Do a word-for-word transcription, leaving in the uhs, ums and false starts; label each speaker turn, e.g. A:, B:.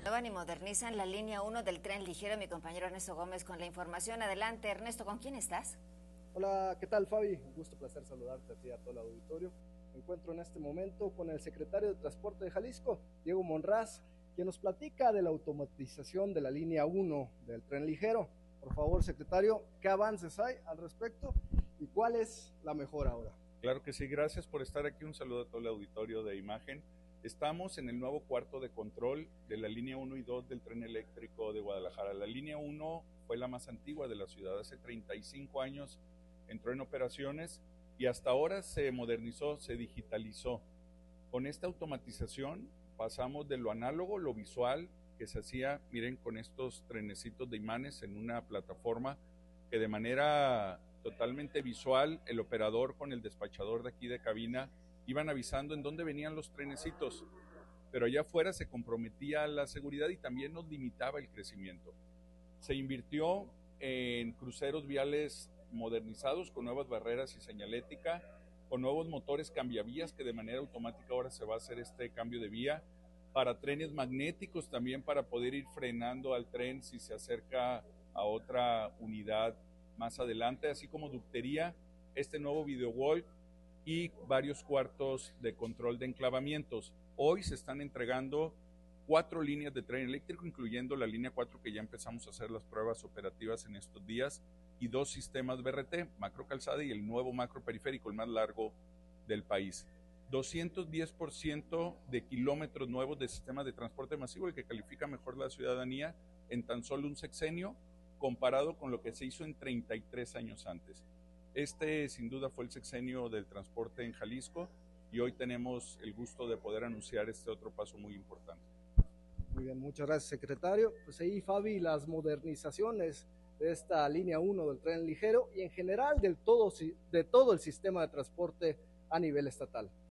A: Renuevan y modernizan la línea uno del tren ligero. Mi compañero Ernesto Gómez con la información. Adelante, Ernesto, ¿con quién estás?
B: Hola, ¿qué tal, Fabi? Un gusto, placer saludarte a ti y a todo el auditorio. Me encuentro en este momento con el secretario de Transporte de Jalisco, Diego Monraz, quien nos platica de la automatización de la línea uno del tren ligero. Por favor, secretario, ¿qué avances hay al respecto y cuál es la mejora ahora?
C: Claro que sí, gracias por estar aquí. Un saludo a todo el auditorio de Imagen. Estamos en el nuevo cuarto de control de la línea uno y dos del tren eléctrico de Guadalajara. La línea uno fue la más antigua de la ciudad, hace treinta y cinco años entró en operaciones y hasta ahora se modernizó, se digitalizó. Con esta automatización pasamos de lo análogo, lo visual, que se hacía, miren, con estos trenecitos de imanes en una plataforma que de manera totalmente visual, el operador con el despachador de aquí de cabina iban avisando en dónde venían los trenecitos, pero allá afuera se comprometía la seguridad y también nos limitaba el crecimiento. Se invirtió en cruceros viales modernizados con nuevas barreras y señalética, con nuevos motores cambiavías que de manera automática ahora se va a hacer este cambio de vía, para trenes magnéticos también para poder ir frenando al tren si se acerca a otra unidad más adelante, así como ductería, este nuevo video wall y varios cuartos de control de enclavamientos. Hoy se están entregando cuatro líneas de tren eléctrico, incluyendo la línea cuatro que ya empezamos a hacer las pruebas operativas en estos días, y dos sistemas B R T, macro calzada y el nuevo macro periférico, el más largo del país. doscientos diez por ciento de kilómetros nuevos de sistema de transporte masivo, el que califica mejor la ciudadanía en tan solo un sexenio, comparado con lo que se hizo en treinta y tres años antes. Este sin duda fue el sexenio del transporte en Jalisco y hoy tenemos el gusto de poder anunciar este otro paso muy importante.
B: Muy bien, muchas gracias, secretario. Pues ahí, Fabi, las modernizaciones de esta línea uno del tren ligero y en general del todo, de todo el sistema de transporte a nivel estatal.